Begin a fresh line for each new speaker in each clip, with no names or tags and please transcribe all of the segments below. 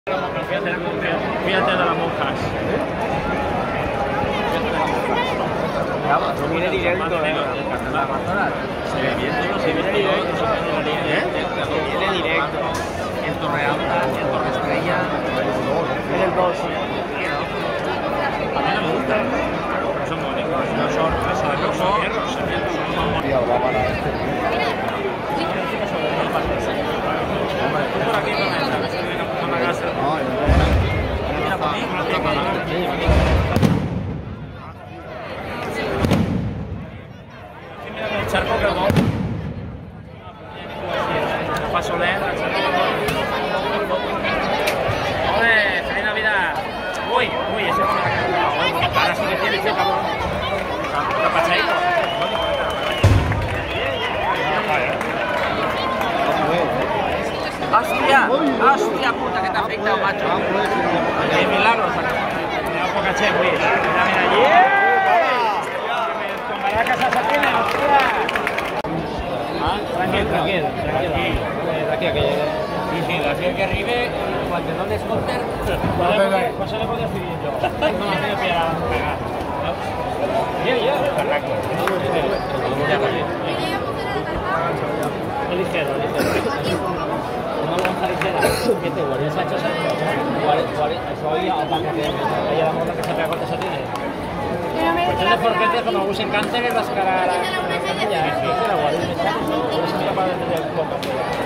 Fíjate de las monjas.
Vamos, viene directo de la Amazonas.
Se viene directo.
En Torrealba, en Torre Estrella.
Es el 2. A mí no me gusta. Son bonitos. No son hierros. Por aquí con la casa. Mira para mí, no tengo nada. El charco que va. Paso lento. ¡Ole! ¡Feliz Navidad! ¡Uy! ¡Uy! Ese con la cara. Ahora sí que tiene ese cabrón. ¿Qué pasa ahí? ¡Hostia! ¡Hostia puta que te ha afeitado, macho! ¡Qué milagro! Mira un poco caché, güey. Mira, mira allí. Con Maracas se tiene, hostia. Tranquilo. De aquí a que llegue. Sí, de aquí a que arribe, cuando no les conten, pues se le puede decidir yo. No me tengo que pillar a cagar. Ya, barraco. Ligero. No lanza ligera. ¿Qué te huele? ¿Esa hecho eso hoy aparte que haya la moto que se pega con esa tiene? Pues es porque como us encanta que las caras ya es que la guardia me está por eso me para de un poco.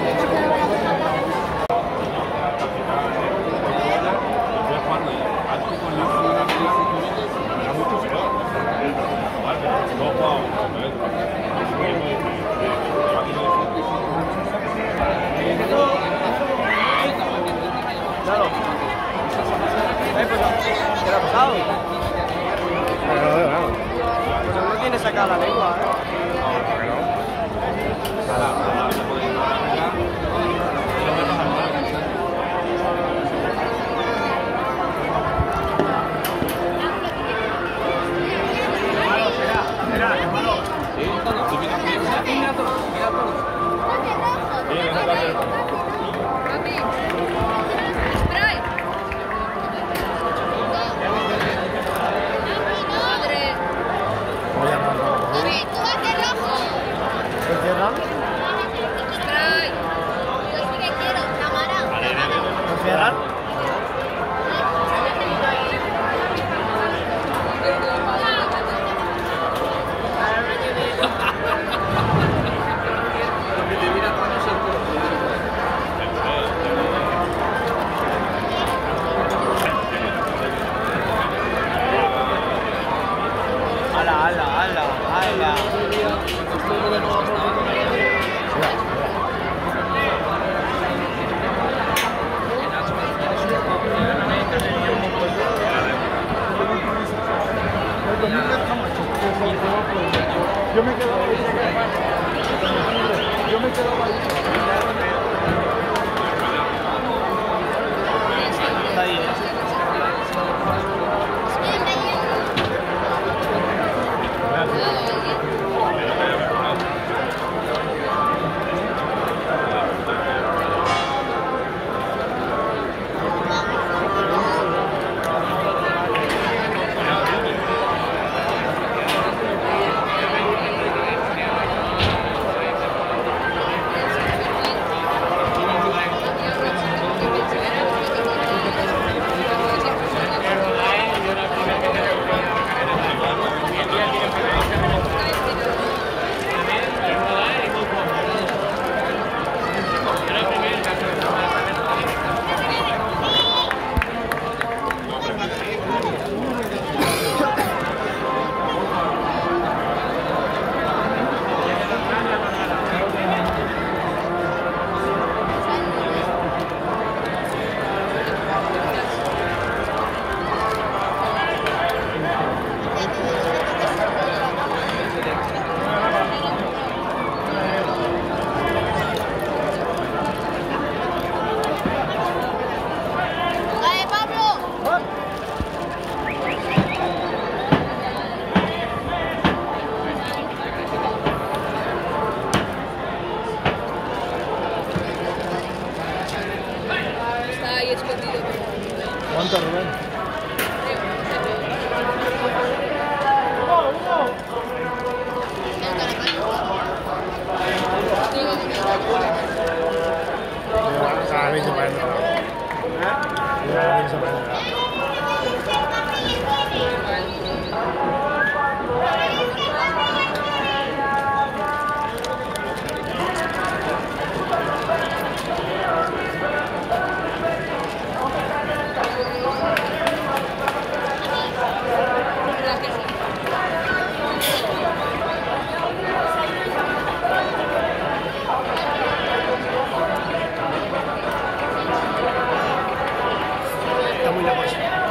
Claro. ¿Qué le ha pasado? Pues no tiene sacada la lengua,
¿Cuánto, Rubén? Cada vez se va a entrar. Cada vez se va a entrar. Está muy lejos.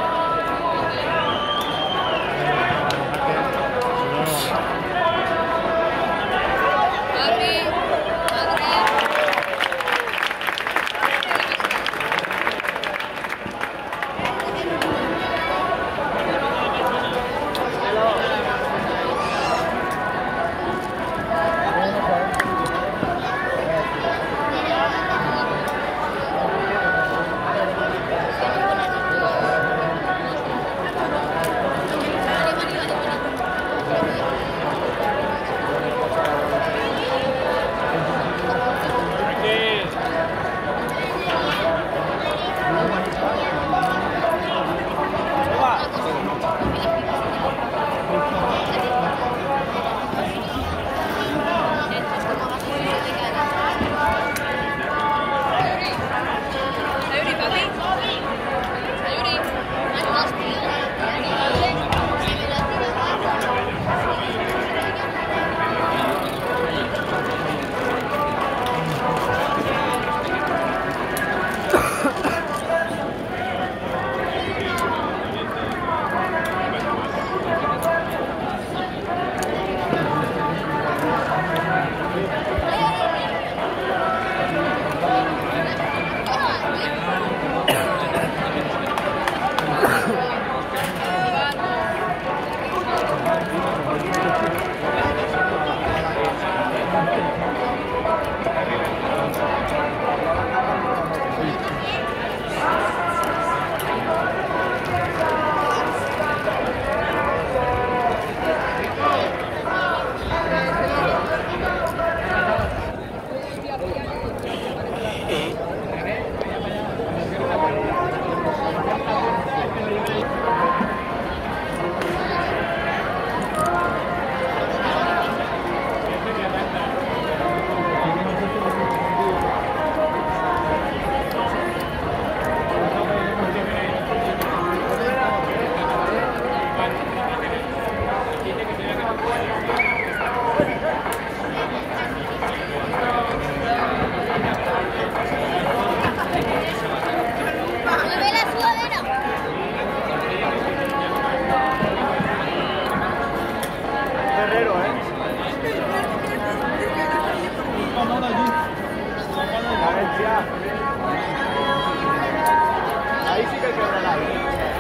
Ahí sí que quebra la vida.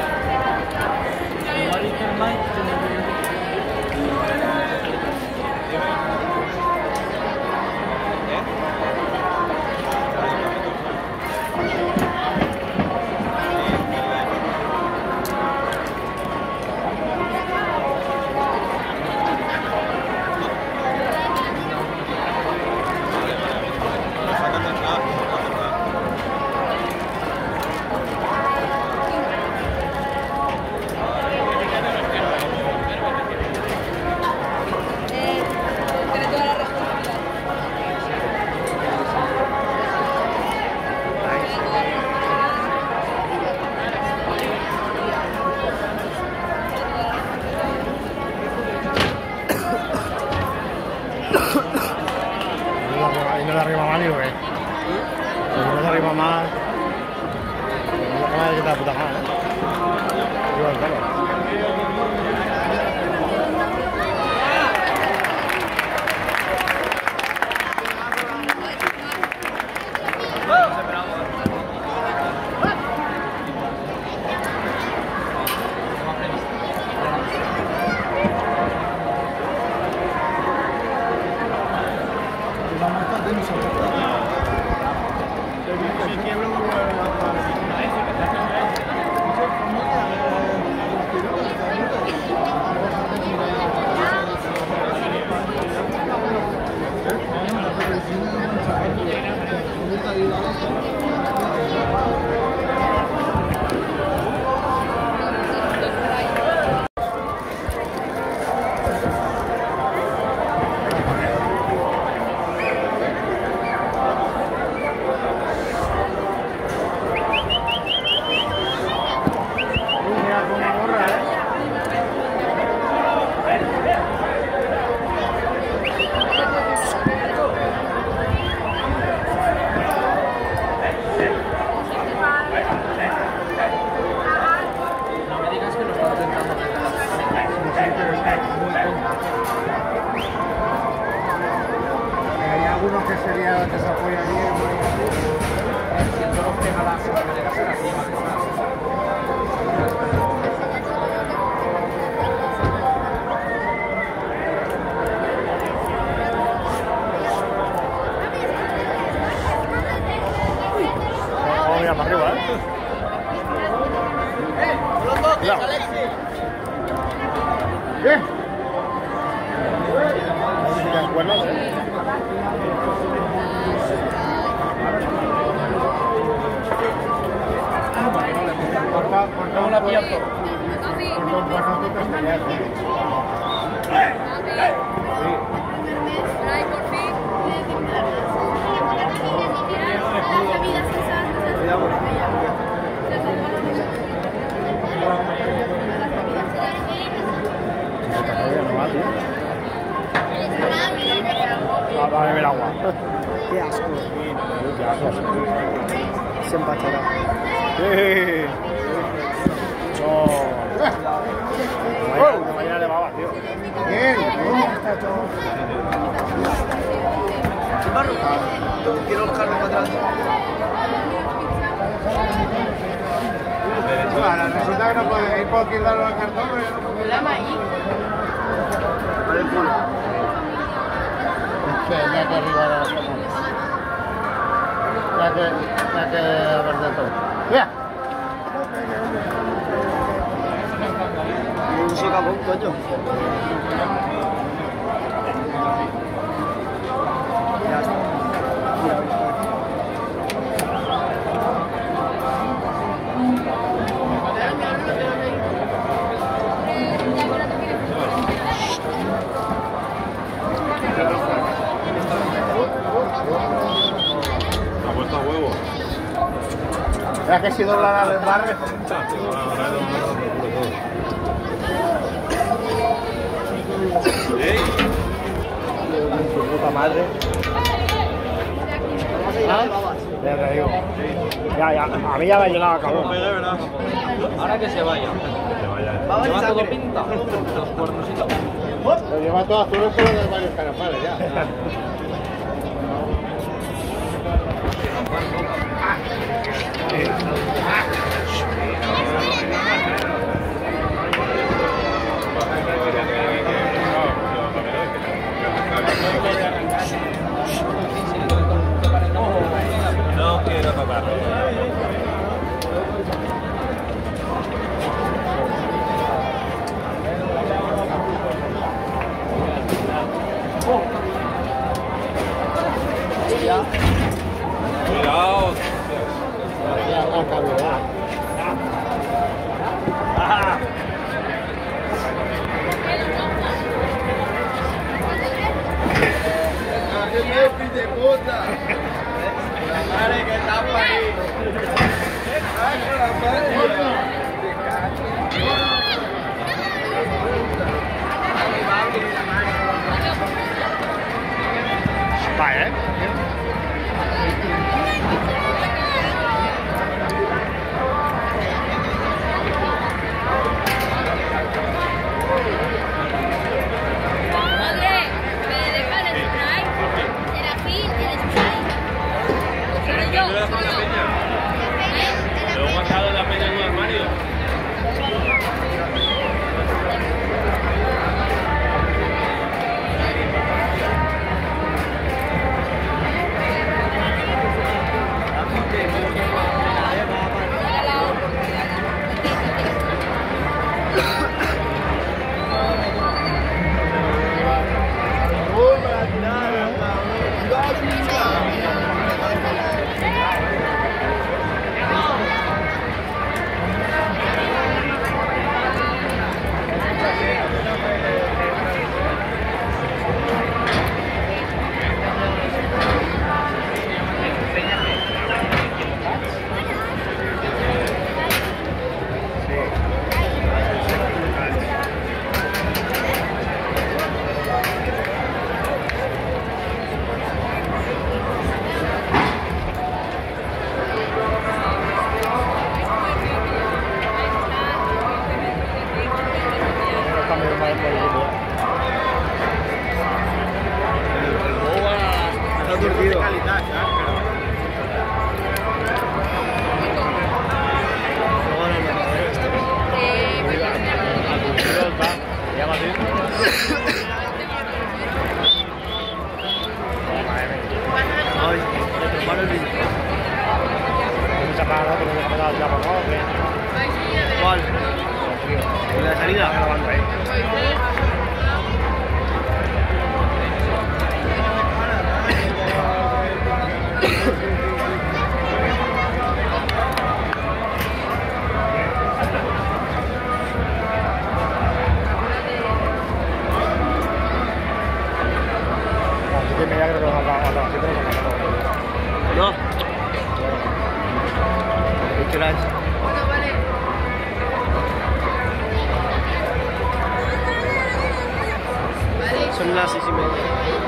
Y no le arriba más ni lo ve. No le arriba más. No le quita la puta jana, ¿eh? Igual, claro. Cuidado. Bien. ¿Te acuerdas? Cortamos la pierna. Va a beber agua.
Qué asco.
Qué asco.
Se empachará.
Sí. Mañana le va a tío. Bien.
Quiero carne para atrás.
Ahora resulta que no puede ir por quitarlo al cartón.
La maíz.
Para el culo.
Sí, ya que arriba de la cama. Ya que haber de todo. ¡Mira!
Un socavón, coño. Ya está.
Ha puesto a huevo.
Ya que si doblara el barrio. Su puta madre.
¿Ah?
Ya te digo. Ya, a mí ya me ha llegado a cabrón.
Ahora que se vaya.
Vamos
Lleva
a
todo
sangre.
pinta. Los cuernositos.
Lo lleva todo azul solo de varios carapales ya.
No quiero tocarlo. Cuidado.
Ya, la calidad.
¡De puta! La madre que está por ahí. ¡Ay, la madre!
Va, ¿eh?
Madre, ¿me deja el spray? El ají, el spray. Soy yo, soy yo.
Luego ha estado la peña en un armario.
Está durmido. Ay, te preparo el vídeo.
Mucha parada, pero me ha quedado ya por favor.
¿Cuál? ¿En la salida?
grabando ahí. Así que me ya creo que los han dado a las 7
No. ¿Qué hora es? Son las 6:30.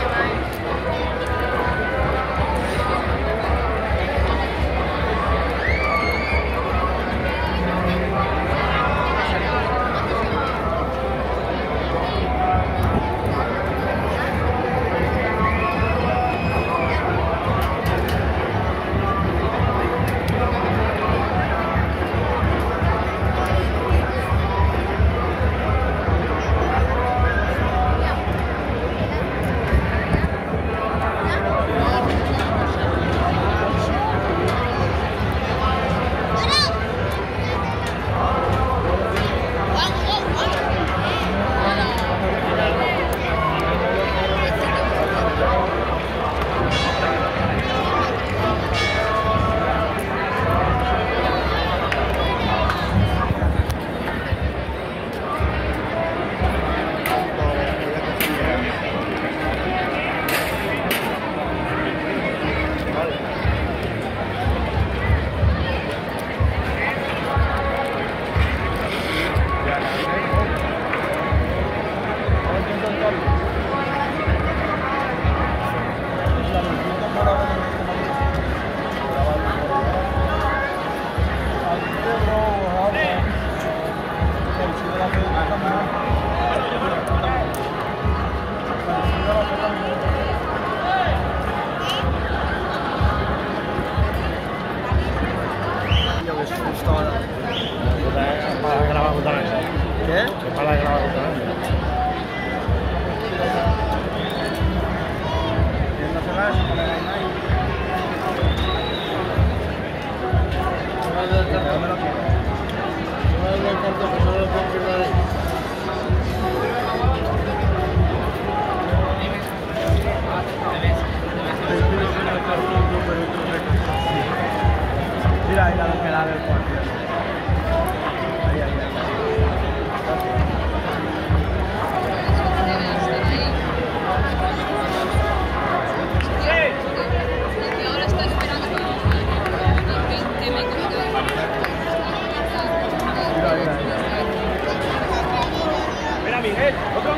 Para grabar justamente.
¿Qué?
Para grabar justamente.
Mira, mira lo que la ve el cuarto. Ahí, ahí, ahí.
Ahora está esperando que me
Mira, Miguel, otro.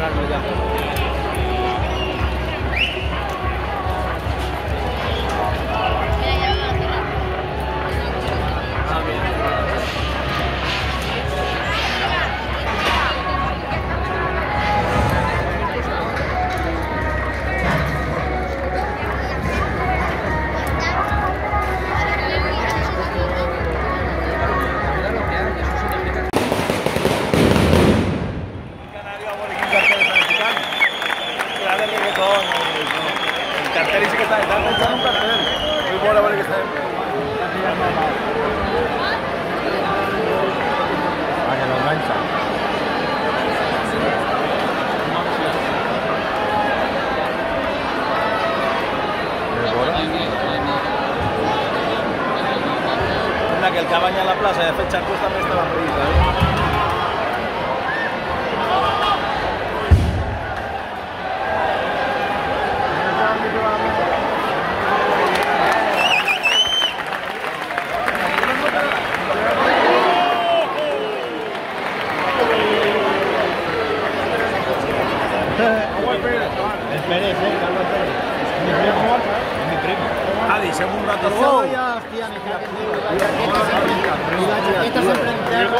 cerrarlo ya.
Que el cabaña a la plaça de fet xarcos també estava previst.
El Pérez, Carlos Pérez. Es mi primo.
Ah, deixem un rato al
Eso
sol.
ya, hostia, me queda esta siempre entera.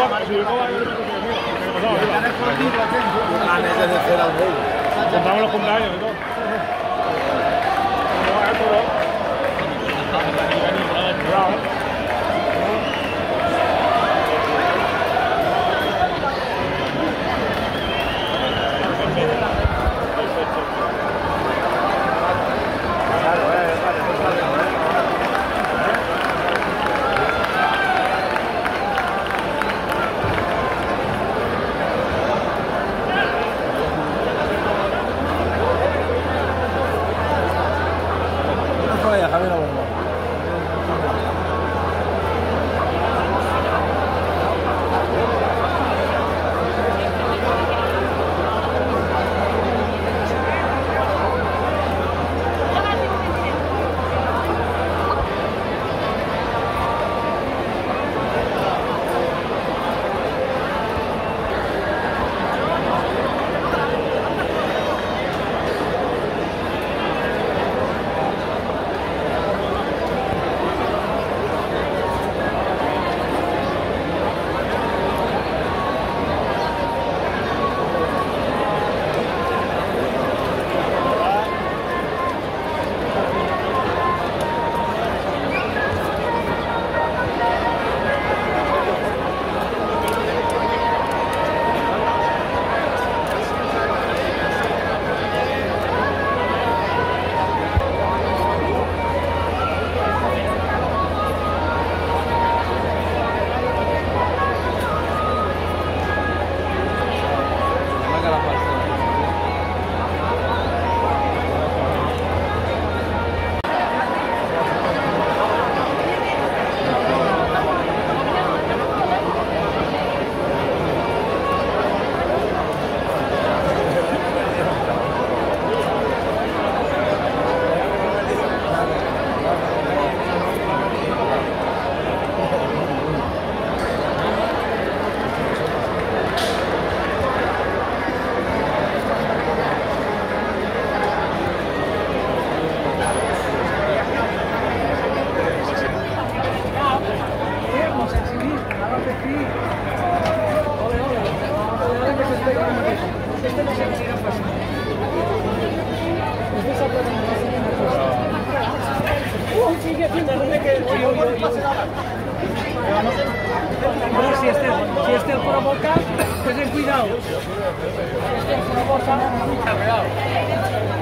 Antes de hacer al rey.
Compramos los cumpleaños y todo.
Vaya, Javier Abuelo.
Si este provoca, ten cuidado. Si este provoca, cuidado.